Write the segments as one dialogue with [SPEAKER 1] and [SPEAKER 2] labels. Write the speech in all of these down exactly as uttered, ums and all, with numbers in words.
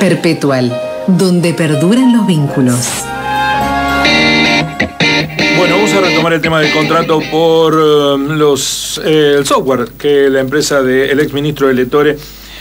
[SPEAKER 1] Perpetual, donde perduran los vínculos.
[SPEAKER 2] Bueno, vamos a retomar el tema del contrato por uh, los eh, el software que la empresa del exministro de Letore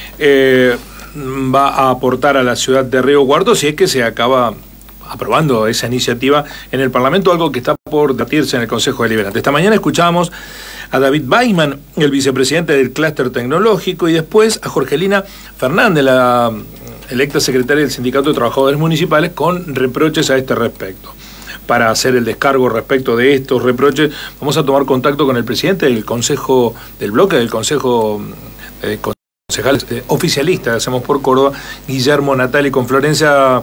[SPEAKER 2] eh, va a aportar a la ciudad de Río Cuarto, si es que se acaba aprobando esa iniciativa en el Parlamento, algo que está por debatirse en el Consejo Deliberante. Esta mañana escuchábamos a David Baiman, el vicepresidente del clúster tecnológico, y después a Jorgelina Fernández, la electa secretaria del Sindicato de Trabajadores Municipales, con reproches a este respecto. Para hacer el descargo respecto de estos reproches, vamos a tomar contacto con el presidente del Consejo, del bloque del Consejo de Concejales eh, oficialista de Hacemos por Córdoba, Guillermo Natali. Con Florencia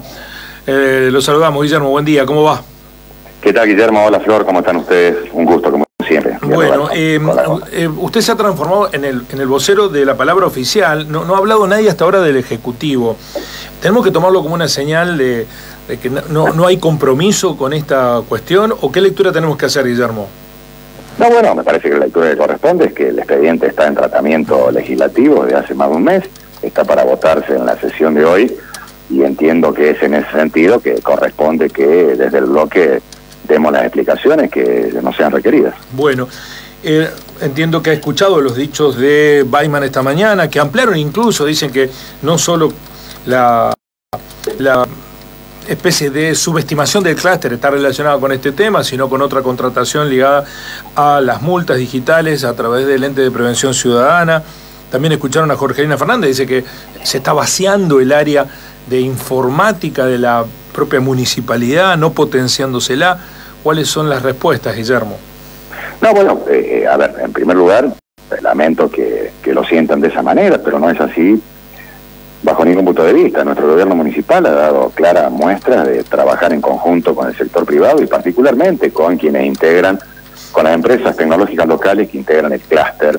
[SPEAKER 2] eh, los saludamos. Guillermo, buen día, ¿cómo va?
[SPEAKER 3] ¿Qué tal, Guillermo? Hola, Flor, ¿cómo están ustedes? Un gusto, como siempre.
[SPEAKER 2] Bueno, eh, eh, usted se ha transformado en el, en el vocero de la palabra oficial. No, no ha hablado nadie hasta ahora del Ejecutivo. Tenemos que tomarlo como una señal de... de que no, no hay compromiso con esta cuestión, ¿o qué lectura tenemos que hacer, Guillermo?
[SPEAKER 3] No, bueno, me parece que la lectura que corresponde es que el expediente está en tratamiento legislativo desde hace más de un mes, está para votarse en la sesión de hoy, y entiendo que es en ese sentido que corresponde que desde el bloque demos las explicaciones que no sean requeridas. Bueno,
[SPEAKER 2] eh, entiendo que ha escuchado los dichos de Baiman esta mañana, que ampliaron incluso, dicen que no solo la... la especie de subestimación del clúster está relacionada con este tema, sino con otra contratación ligada a las multas digitales a través del ente de prevención ciudadana. También escucharon a Jorgelina Fernández, dice que se está vaciando el área de informática de la propia municipalidad, no potenciándosela. ¿Cuáles son las respuestas, Guillermo?
[SPEAKER 3] No, bueno, eh, a ver, en primer lugar, lamento que, que lo sientan de esa manera, pero no es así bajo ningún punto de vista. Nuestro gobierno municipal ha dado claras muestras de trabajar en conjunto con el sector privado y particularmente con quienes integran, con las empresas tecnológicas locales que integran el clúster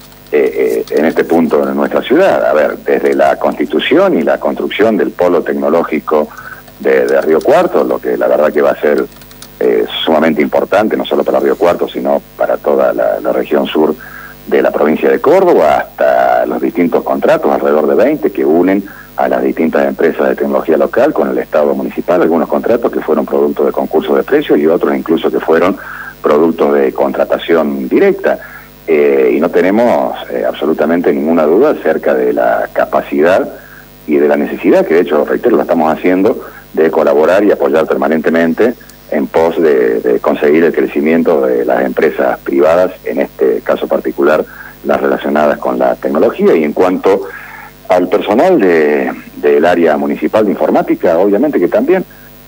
[SPEAKER 3] eh, eh, en este punto de nuestra ciudad. A ver, desde la constitución y la construcción del polo tecnológico de, de Río Cuarto, lo que la verdad que va a ser eh, sumamente importante, no solo para Río Cuarto, sino para toda la, la región sur de la provincia de Córdoba, hasta los distintos contratos, alrededor de veinte, que unen a las distintas empresas de tecnología local con el Estado municipal, algunos contratos que fueron producto de concursos de precios y otros incluso que fueron productos de contratación directa. Eh, y no tenemos eh, absolutamente ninguna duda acerca de la capacidad y de la necesidad, que de hecho, reitero, lo estamos haciendo, de colaborar y apoyar permanentemente en pos de, de conseguir el crecimiento de las empresas privadas, en este caso particular las relacionadas con la tecnología. Y en cuanto al personal de, del área municipal de informática, obviamente que también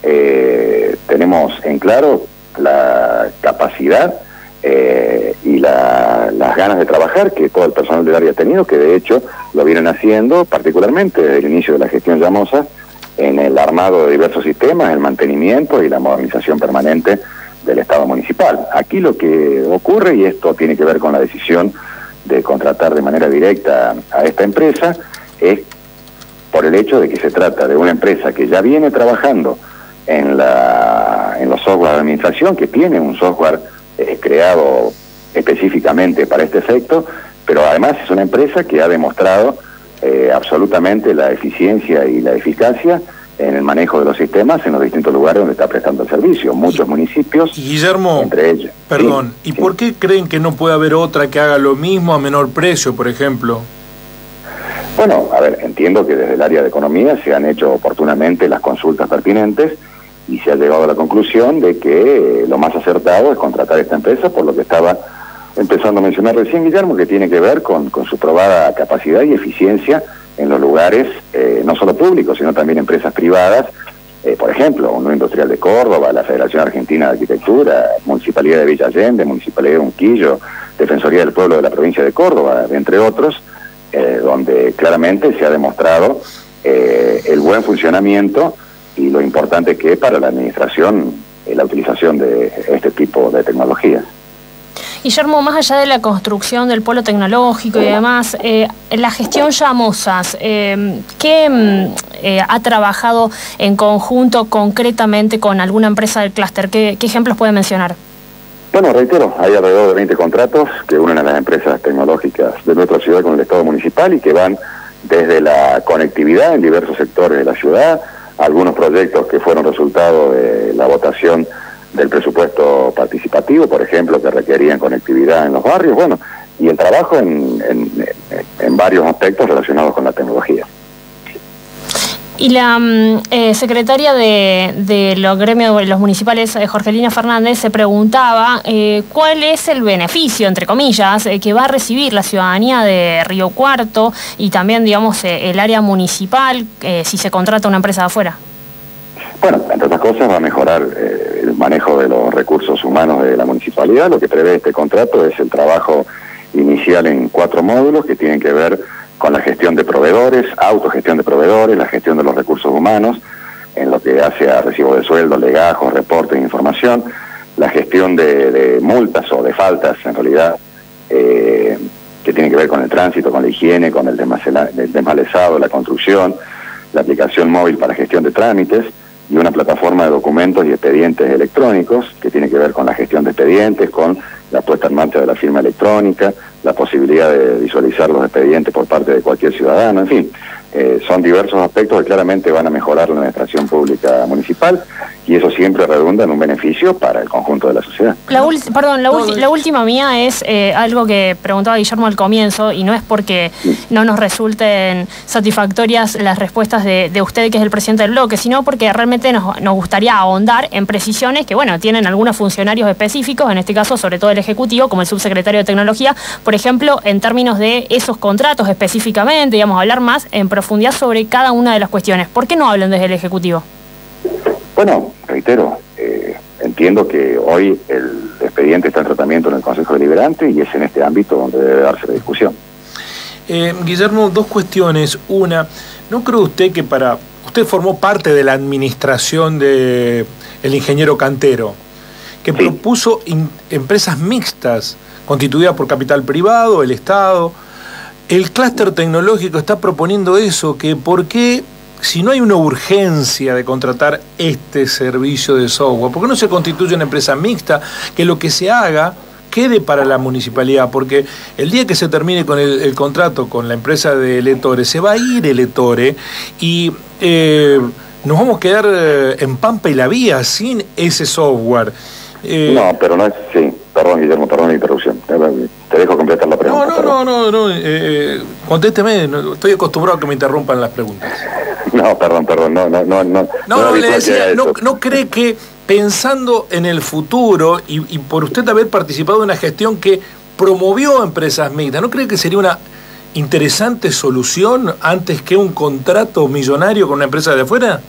[SPEAKER 3] eh, tenemos en claro la capacidad eh, y la, las ganas de trabajar que todo el personal del área ha tenido, que de hecho lo vienen haciendo particularmente desde el inicio de la gestión Llamosa, en el armado de diversos sistemas, el mantenimiento y la modernización permanente del Estado municipal. Aquí lo que ocurre, y esto tiene que ver con la decisión de contratar de manera directa a esta empresa, es por el hecho de que se trata de una empresa que ya viene trabajando en, la, en los software de administración, que tiene un software eh, creado específicamente para este efecto, pero además es una empresa que ha demostrado Eh, absolutamente la eficiencia y la eficacia en el manejo de los sistemas en los distintos lugares donde está prestando el servicio. Muchos municipios,
[SPEAKER 2] Guillermo,
[SPEAKER 3] entre ellos.
[SPEAKER 2] Perdón,
[SPEAKER 3] ¿sí?
[SPEAKER 2] ¿y
[SPEAKER 3] ¿sí?
[SPEAKER 2] por qué creen que no puede haber otra que haga lo mismo a menor precio, por ejemplo?
[SPEAKER 3] Bueno, a ver, entiendo que desde el área de economía se han hecho oportunamente las consultas pertinentes y se ha llegado a la conclusión de que lo más acertado es contratar esta empresa, por lo que estaba empezando a mencionar recién, Guillermo, que tiene que ver con, con su probada capacidad y eficiencia en los lugares, eh, no solo públicos, sino también empresas privadas, eh, por ejemplo, Unión Industrial de Córdoba, la Federación Argentina de Arquitectura, Municipalidad de Villa Allende, Municipalidad de Unquillo, Defensoría del Pueblo de la provincia de Córdoba, entre otros, eh, donde claramente se ha demostrado eh, el buen funcionamiento y lo importante que es para la administración eh, la utilización de este tipo de tecnologías.
[SPEAKER 4] Guillermo, más allá de la construcción del polo tecnológico y demás, eh, la gestión Llamosas, eh, ¿qué eh, ha trabajado en conjunto concretamente con alguna empresa del clúster? ¿Qué, ¿Qué ejemplos puede mencionar?
[SPEAKER 3] Bueno, reitero, hay alrededor de veinte contratos que unen a las empresas tecnológicas de nuestra ciudad con el Estado municipal y que van desde la conectividad en diversos sectores de la ciudad, algunos proyectos que fueron resultado de la votación del presupuesto participativo, por ejemplo, que requerían conectividad en los barrios, bueno, y el trabajo en, en, en varios aspectos relacionados con la tecnología.
[SPEAKER 4] Y la eh, secretaria de, de los gremios de los municipales, eh, Jorgelina Fernández, se preguntaba eh, cuál es el beneficio, entre comillas, eh, que va a recibir la ciudadanía de Río Cuarto y también, digamos, eh, el área municipal eh, si se contrata una empresa de afuera.
[SPEAKER 3] Bueno, entre otras cosas va a mejorar eh, el manejo de los recursos humanos de la municipalidad. Lo que prevé este contrato es el trabajo inicial en cuatro módulos que tienen que ver con la gestión de proveedores, autogestión de proveedores, la gestión de los recursos humanos, en lo que hace a recibo de sueldo, legajos, reportes de información, la gestión de, de multas o de faltas, en realidad, eh, que tiene que ver con el tránsito, con la higiene, con el desmalezado, la construcción, la aplicación móvil para gestión de trámites y una plataforma de documentos y expedientes electrónicos que tiene que ver con la gestión de expedientes, con la puesta en marcha de la firma electrónica, la posibilidad de visualizar los expedientes por parte de cualquier ciudadano, en fin, eh, son diversos aspectos que claramente van a mejorar la administración pública municipal y eso siempre redunda en un beneficio para el conjunto de la sociedad.
[SPEAKER 4] La perdón, la, la última mía es eh, algo que preguntaba Guillermo al comienzo y no es porque sí. no nos resulten satisfactorias las respuestas de, de usted, que es el presidente del bloque, sino porque realmente nos, nos gustaría ahondar en precisiones que, bueno, tienen algunos funcionarios específicos, en este caso sobre todo el Ejecutivo, como el subsecretario de Tecnología, por ejemplo, en términos de esos contratos específicamente, digamos, hablar más en profundidad sobre cada una de las cuestiones. ¿Por qué no hablan desde el Ejecutivo?
[SPEAKER 3] Bueno, reitero, eh, entiendo que hoy el expediente está en tratamiento en el Consejo Deliberante y es en este ámbito donde debe darse la discusión.
[SPEAKER 2] Eh, Guillermo, dos cuestiones. Una, ¿no cree usted que para... Usted formó parte de la administración del ingeniero Cantero, que sí. propuso in, empresas mixtas, constituidas por capital privado, el Estado. El clúster tecnológico está proponiendo eso, que por qué, si no hay una urgencia de contratar este servicio de software, ¿por qué no se constituye una empresa mixta que lo que se haga quede para la municipalidad? Porque el día que se termine con el, el contrato con la empresa de Letore, se va a ir el Letore y eh, nos vamos a quedar en Pampa y la Vía sin ese software.
[SPEAKER 3] Eh, no, pero no es... Sí, perdón, Guillermo, perdón la interrupción. Te dejo completar la pregunta.
[SPEAKER 2] No, no, no, no, no eh, contésteme, no, estoy acostumbrado a que me interrumpan las preguntas.
[SPEAKER 3] No, perdón, perdón, no, no, no, no.
[SPEAKER 2] No, no, le decía, no, no cree que pensando en el futuro y, y por usted haber participado en una gestión que promovió empresas mixtas, ¿no cree que sería una interesante solución antes que un contrato millonario con una empresa de afuera?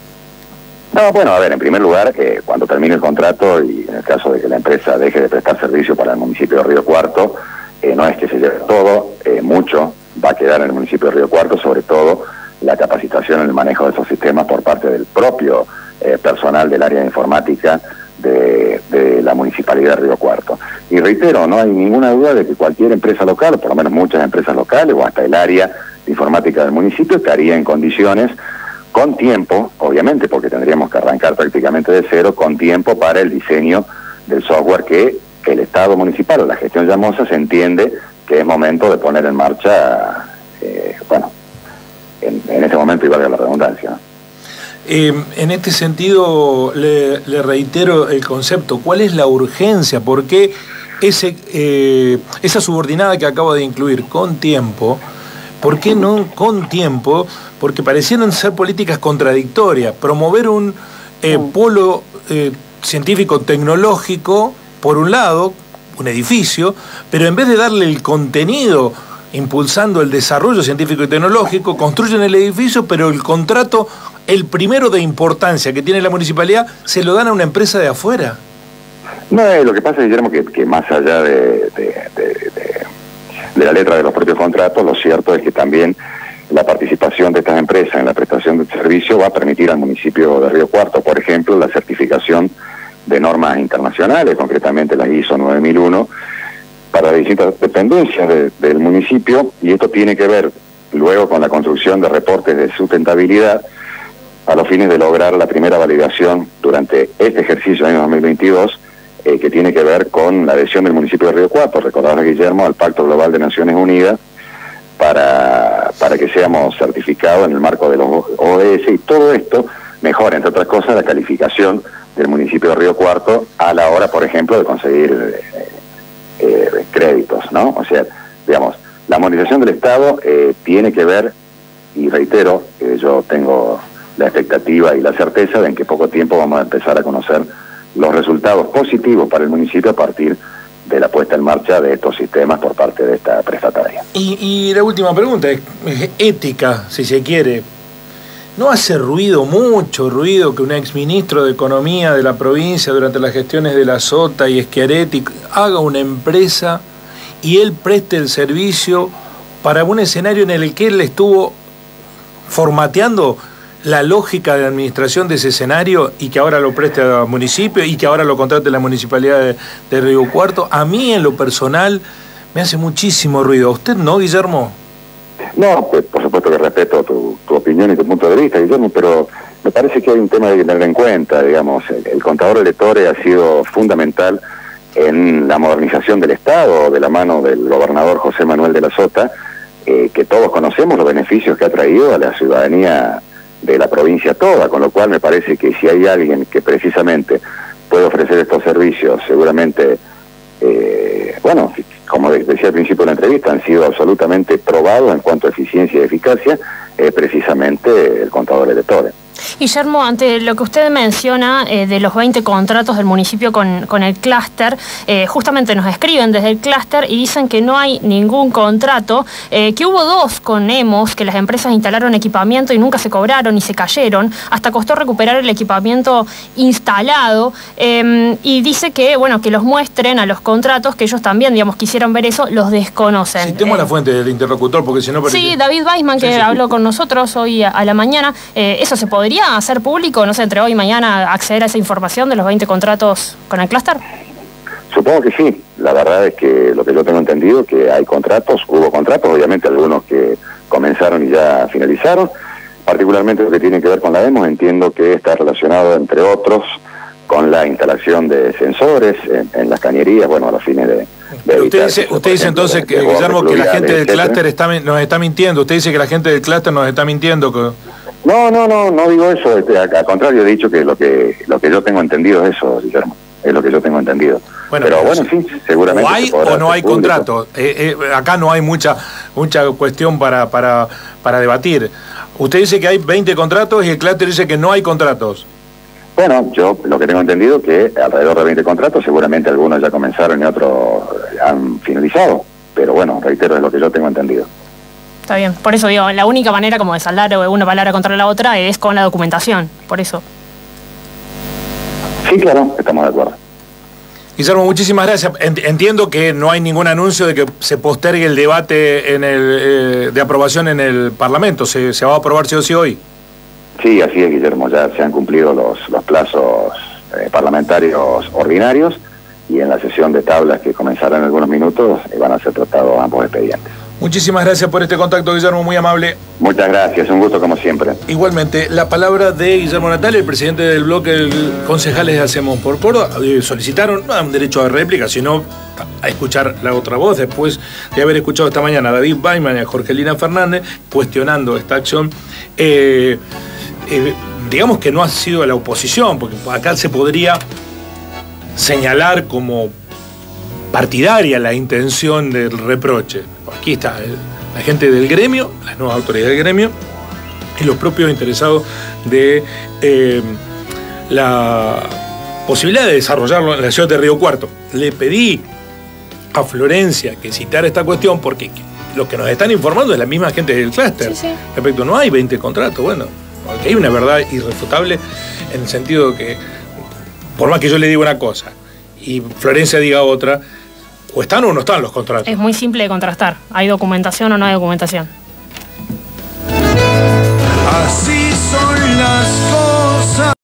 [SPEAKER 3] No, bueno, a ver, en primer lugar, eh, cuando termine el contrato y en el caso de que la empresa deje de prestar servicio para el municipio de Río Cuarto, eh, no es que se lleve todo, eh, mucho va a quedar en el municipio de Río Cuarto, sobre todo la capacitación en el manejo de esos sistemas por parte del propio eh, personal del área de informática de, de la municipalidad de Río Cuarto. Y reitero, no hay ninguna duda de que cualquier empresa local, o por lo menos muchas empresas locales, o hasta el área de informática del municipio, estaría en condiciones, con tiempo, obviamente, porque tendríamos que arrancar prácticamente de cero, con tiempo para el diseño del software que el Estado municipal o la gestión llamosa se entiende que es momento de poner en marcha, eh, bueno, en, en este momento, y valga la redundancia.
[SPEAKER 2] Eh, en este sentido, le, le reitero el concepto. ¿Cuál es la urgencia? ¿Por qué ese, eh, esa subordinada que acabo de incluir, con tiempo? ¿Por qué no con tiempo? Porque parecieron ser políticas contradictorias. Promover un eh, polo eh, científico-tecnológico, por un lado, un edificio, pero en vez de darle el contenido, impulsando el desarrollo científico y tecnológico, construyen el edificio, pero el contrato, el primero de importancia que tiene la municipalidad, se lo dan a una empresa de afuera.
[SPEAKER 3] No, eh, lo que pasa, Guillermo, que, que más allá de, de, de, de, de la letra de los propios contratos, lo cierto es que también la participación de estas empresas en la prestación del servicio va a permitir al municipio de Río Cuarto, por ejemplo, la certificación de normas internacionales, concretamente la I S O nueve mil uno, para distintas dependencias de, del municipio, y esto tiene que ver luego con la construcción de reportes de sustentabilidad a los fines de lograr la primera validación durante este ejercicio año dos mil veintidós, eh, que tiene que ver con la adhesión del municipio de Río Cuarto, recordar, Guillermo, al Pacto Global de Naciones Unidas para, para para que seamos certificados en el marco de los O D S, y todo esto mejora, entre otras cosas, la calificación del municipio de Río Cuarto a la hora, por ejemplo, de conseguir eh, eh, créditos, ¿no? O sea, digamos, la modernización del Estado eh, tiene que ver, y reitero, que yo tengo la expectativa y la certeza de en que poco tiempo vamos a empezar a conocer los resultados positivos para el municipio a partir de la puesta en marcha de estos sistemas por parte de esta prestataria.
[SPEAKER 2] Y, y la última pregunta es, es ética, si se quiere. ¿No hace ruido, mucho ruido, que un exministro de Economía de la provincia durante las gestiones de la Sota y Schiaretti haga una empresa y él preste el servicio para un escenario en el que él estuvo formateando la lógica de administración de ese escenario y que ahora lo preste al municipio y que ahora lo contrate la municipalidad de, de Río Cuarto? A mí, en lo personal, me hace muchísimo ruido. ¿A usted no, Guillermo?
[SPEAKER 3] No, pues por supuesto que respeto tu, tu opinión y tu punto de vista, Guillermo, pero me parece que hay un tema de tener en cuenta, digamos, el, el contador de Letore ha sido fundamental en la modernización del Estado, de la mano del gobernador José Manuel de la Sota, eh, que todos conocemos los beneficios que ha traído a la ciudadanía de la provincia toda, con lo cual me parece que si hay alguien que precisamente puede ofrecer estos servicios, seguramente, eh, bueno, como decía al principio de la entrevista, han sido absolutamente probados en cuanto a eficiencia y eficacia, eh, precisamente el contador de Letore.
[SPEAKER 4] Guillermo, ante lo que usted menciona eh, de los veinte contratos del municipio con, con el clúster, eh, justamente nos escriben desde el clúster y dicen que no hay ningún contrato, eh, que hubo dos con Emos, que las empresas instalaron equipamiento y nunca se cobraron y se cayeron, hasta costó recuperar el equipamiento instalado, eh, y dice que, bueno, que los muestren a los contratos, que ellos también, digamos, quisieron ver eso, los desconocen.
[SPEAKER 2] Citemos
[SPEAKER 4] eh,
[SPEAKER 2] la fuente del interlocutor, porque si no... Parece...
[SPEAKER 4] Sí, David Weisman, que sí, sí. habló con nosotros hoy a, a la mañana, eh, eso se podría hacer público, no sé, entre hoy y mañana, acceder a esa información de los veinte contratos con el clúster?
[SPEAKER 3] Supongo que sí. La verdad es que lo que yo tengo entendido que hay contratos, hubo contratos, obviamente algunos que comenzaron y ya finalizaron. Particularmente lo que tiene que ver con la Emos, entiendo que está relacionado, entre otros, con la instalación de sensores en, en las cañerías, bueno, a los fines de... de
[SPEAKER 2] usted dice, usted dice ejemplo, entonces, que, Guillermo, que la gente del clúster está, nos está mintiendo. Usted dice que la gente del clúster nos está mintiendo. Que...
[SPEAKER 3] No, no, no, no digo eso. Este, al contrario, he dicho que lo que lo que yo tengo entendido es eso, Guillermo. Es lo que yo tengo entendido. Bueno, pero bueno, sí, seguramente.
[SPEAKER 2] O hay o no hay contrato. Eh, eh, acá no hay mucha mucha cuestión para, para, para debatir. Usted dice que hay veinte contratos y el clúster dice que no hay contratos.
[SPEAKER 3] Bueno, yo lo que tengo entendido es que alrededor de veinte contratos, seguramente algunos ya comenzaron y otros han finalizado. Pero bueno, reitero, es lo que yo tengo entendido.
[SPEAKER 4] Está bien, por eso digo, la única manera como de saldar una palabra contra la otra es con la documentación, por eso.
[SPEAKER 3] Sí, claro, estamos de acuerdo.
[SPEAKER 2] Guillermo, muchísimas gracias. Entiendo que no hay ningún anuncio de que se postergue el debate en el, eh, de aprobación en el Parlamento. ¿Se, se va a aprobar sí o sí hoy?
[SPEAKER 3] Sí, así es, Guillermo. Ya se han cumplido los, los plazos eh, parlamentarios ordinarios y en la sesión de tablas que comenzará en algunos minutos eh, van a ser tratados ambos expedientes.
[SPEAKER 2] Muchísimas gracias por este contacto, Guillermo, muy amable.
[SPEAKER 3] Muchas gracias, un gusto como siempre.
[SPEAKER 2] Igualmente, la palabra de Guillermo Natale, el presidente del bloque de concejales de Hacemos por Córdoba. Solicitaron no un derecho a réplica, sino a escuchar la otra voz, después de haber escuchado esta mañana a David Weisman y a Jorgelina Fernández cuestionando esta acción. Eh, eh, digamos que no ha sido la oposición, porque acá se podría señalar como partidaria la intención del reproche. Aquí está el, la gente del gremio, las nuevas autoridades del gremio y los propios interesados de eh, la posibilidad de desarrollarlo en la ciudad de Río Cuarto. Le pedí a Florencia que citara esta cuestión porque lo que nos están informando es la misma gente del clúster. Sí, sí. Respecto, no hay veinte contratos, bueno, hay una verdad irrefutable en el sentido de que, por más que yo le diga una cosa y Florencia diga otra, o están o no están los contratos.
[SPEAKER 4] Es muy simple de contrastar. ¿Hay documentación o no hay documentación?
[SPEAKER 5] Así son las cosas.